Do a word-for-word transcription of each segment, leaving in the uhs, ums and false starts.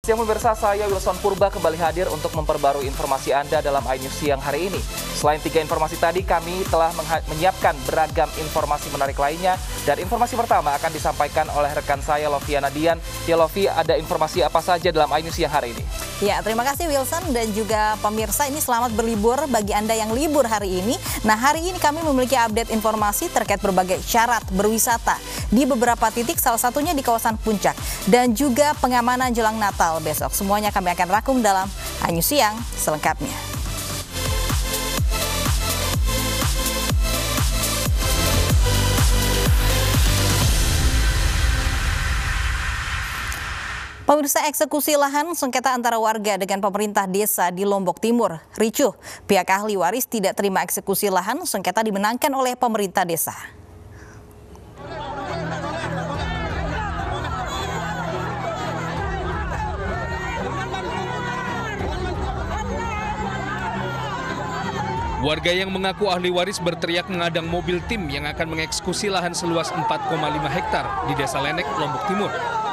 Siang pemirsa, saya Wilson Purba kembali hadir untuk memperbarui informasi Anda dalam iNews siang hari ini. Selain tiga informasi tadi, kami telah menyiapkan beragam informasi menarik lainnya. Dan informasi pertama akan disampaikan oleh rekan saya, Loviana Dian. Ya Lovi, ada informasi apa saja dalam iNews siang hari ini? Ya, terima kasih Wilson dan juga pemirsa. Ini selamat berlibur bagi Anda yang libur hari ini. Nah, hari ini kami memiliki update informasi terkait berbagai syarat berwisata di beberapa titik, salah satunya di kawasan Puncak. Dan juga pengamanan jelang Natal besok. Semuanya kami akan rangkum dalam iNews Siang selengkapnya. Pemirsa, eksekusi lahan sengketa antara warga dengan pemerintah desa di Lombok Timur ricuh. Pihak ahli waris tidak terima eksekusi lahan sengketa dimenangkan oleh pemerintah desa. Warga yang mengaku ahli waris berteriak mengadang mobil tim yang akan mengeksekusi lahan seluas empat koma lima hektar di Desa Lenek, Lombok Timur.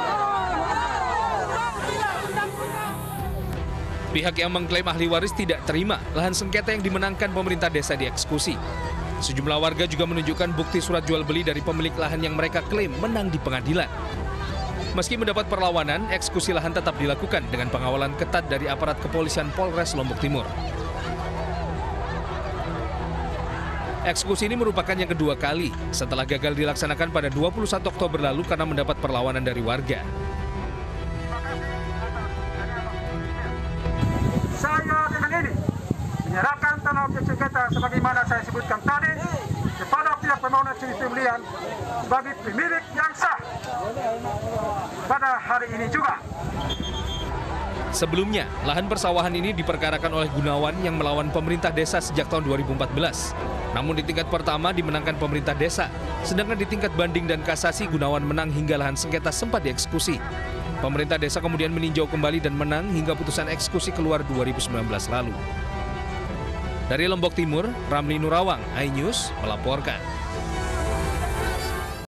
Pihak yang mengklaim ahli waris tidak terima lahan sengketa yang dimenangkan pemerintah desa dieksekusi. Sejumlah warga juga menunjukkan bukti surat jual beli dari pemilik lahan yang mereka klaim menang di pengadilan. Meski mendapat perlawanan, eksekusi lahan tetap dilakukan dengan pengawalan ketat dari aparat kepolisian Polres Lombok Timur. Eksekusi ini merupakan yang kedua kali setelah gagal dilaksanakan pada dua puluh satu Oktober lalu karena mendapat perlawanan dari warga. Saya dengan ini menyerahkan tanah objek sengketa sebagaimana saya sebutkan tadi kepada pihak permohonan pembelian sebagai pemilik yang sah pada hari ini juga. Sebelumnya, lahan persawahan ini diperkarakan oleh Gunawan yang melawan pemerintah desa sejak tahun dua ribu empat belas. Namun di tingkat pertama dimenangkan pemerintah desa, sedangkan di tingkat banding dan kasasi Gunawan menang hingga lahan sengketa sempat dieksekusi. Pemerintah desa kemudian meninjau kembali dan menang hingga putusan eksekusi keluar dua ribu sembilan belas lalu. Dari Lombok Timur, Ramli Nurawang, iNews melaporkan.